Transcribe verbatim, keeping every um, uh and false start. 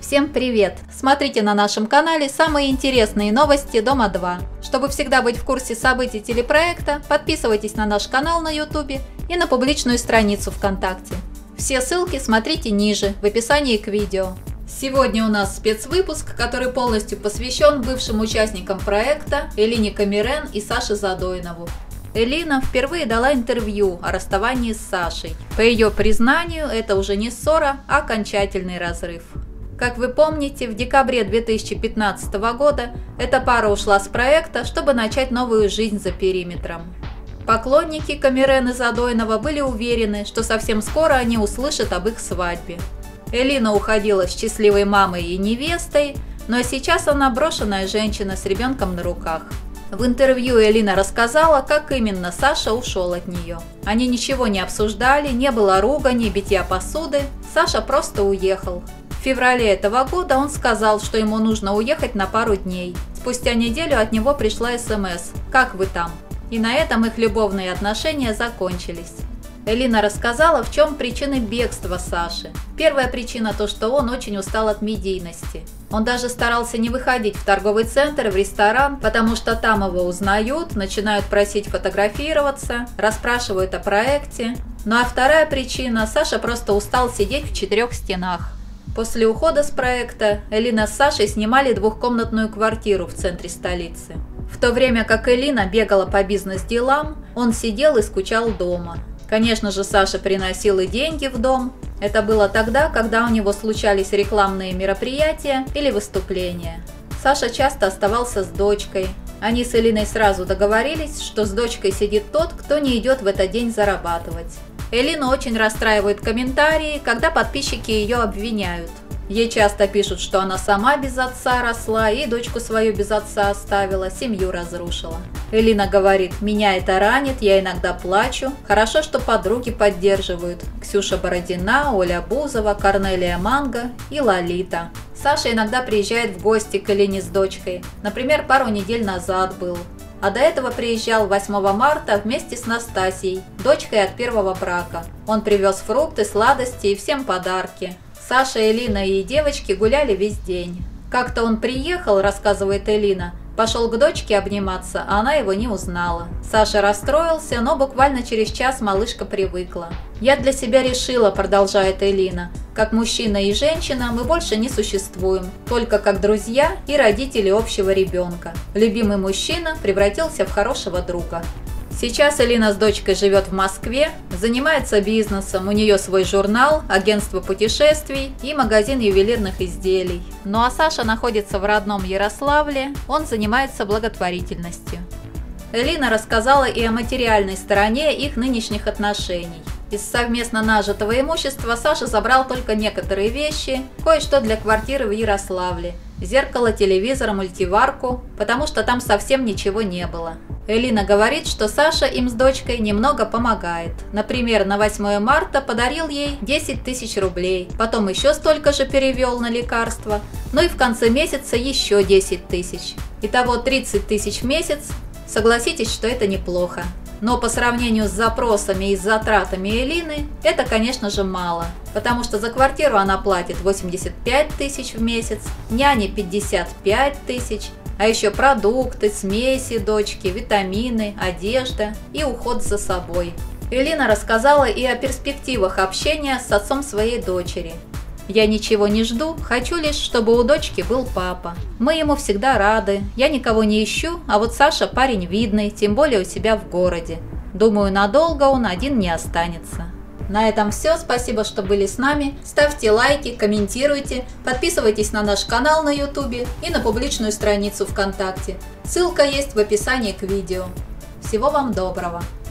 Всем привет! Смотрите на нашем канале самые интересные новости Дома два. Чтобы всегда быть в курсе событий телепроекта, подписывайтесь на наш канал на ютубе и на публичную страницу ВКонтакте. Все ссылки смотрите ниже, в описании к видео. Сегодня у нас спецвыпуск, который полностью посвящен бывшим участникам проекта Элине Камерен и Саше Задоинову. Элина впервые дала интервью о расставании с Сашей. По ее признанию, это уже не ссора, а окончательный разрыв. Как вы помните, в декабре две тысячи пятнадцатого года эта пара ушла с проекта, чтобы начать новую жизнь за периметром. Поклонники Камерен и Задоинова были уверены, что совсем скоро они услышат об их свадьбе. Элина уходила счастливой мамой и невестой, но сейчас она брошенная женщина с ребенком на руках. В интервью Элина рассказала, как именно Саша ушел от нее. Они ничего не обсуждали, не было ругани, битья посуды, Саша просто уехал. В феврале этого года он сказал, что ему нужно уехать на пару дней. Спустя неделю от него пришла смс «Как вы там?». И на этом их любовные отношения закончились. Элина рассказала, в чем причины бегства Саши. Первая причина – то, что он очень устал от медийности. Он даже старался не выходить в торговый центр, в ресторан, потому что там его узнают, начинают просить фотографироваться, расспрашивают о проекте. Ну а вторая причина – Саша просто устал сидеть в четырех стенах. После ухода с проекта Элина с Сашей снимали двухкомнатную квартиру в центре столицы. В то время как Элина бегала по бизнес-делам, он сидел и скучал дома. Конечно же, Саша приносил и деньги в дом. Это было тогда, когда у него случались рекламные мероприятия или выступления. Саша часто оставался с дочкой. Они с Элиной сразу договорились, что с дочкой сидит тот, кто не идет в этот день зарабатывать. Элину очень расстраивают комментарии, когда подписчики ее обвиняют. Ей часто пишут, что она сама без отца росла и дочку свою без отца оставила, семью разрушила. Элина говорит: «Меня это ранит, я иногда плачу. Хорошо, что подруги поддерживают. Ксюша Бородина, Оля Бузова, Корнелия Манго и Лолита». Саша иногда приезжает в гости к Элине с дочкой. Например, пару недель назад был. А до этого приезжал восьмого марта вместе с Настасьей, дочкой от первого брака. Он привез фрукты, сладости и всем подарки. Саша, Элина и девочки гуляли весь день. Как-то он приехал, рассказывает Элина, пошел к дочке обниматься, а она его не узнала. Саша расстроился, но буквально через час малышка привыкла. «Я для себя решила», – продолжает Элина, – «как мужчина и женщина мы больше не существуем, только как друзья и родители общего ребенка. Любимый мужчина превратился в хорошего друга». Сейчас Элина с дочкой живет в Москве, занимается бизнесом, у нее свой журнал, агентство путешествий и магазин ювелирных изделий. Ну а Саша находится в родном Ярославле, он занимается благотворительностью. Элина рассказала и о материальной стороне их нынешних отношений. Из совместно нажитого имущества Саша забрал только некоторые вещи, кое-что для квартиры в Ярославле, зеркало, телевизор, мультиварку, потому что там совсем ничего не было. Элина говорит, что Саша им с дочкой немного помогает. Например, на восьмое марта подарил ей десять тысяч рублей, потом еще столько же перевел на лекарства, ну и в конце месяца еще десять тысяч. Итого тридцать тысяч в месяц. Согласитесь, что это неплохо. Но по сравнению с запросами и с затратами Элины, это, конечно же, мало, потому что за квартиру она платит восемьдесят пять тысяч в месяц, няне пятьдесят пять тысяч, а еще продукты, смеси дочки, витамины, одежда и уход за собой. Элина рассказала и о перспективах общения с отцом своей дочери. «Я ничего не жду, хочу лишь, чтобы у дочки был папа. Мы ему всегда рады, я никого не ищу, а вот Саша парень видный, тем более у себя в городе. Думаю, надолго он один не останется». На этом все, спасибо, что были с нами. Ставьте лайки, комментируйте, подписывайтесь на наш канал на ютубе и на публичную страницу ВКонтакте. Ссылка есть в описании к видео. Всего вам доброго!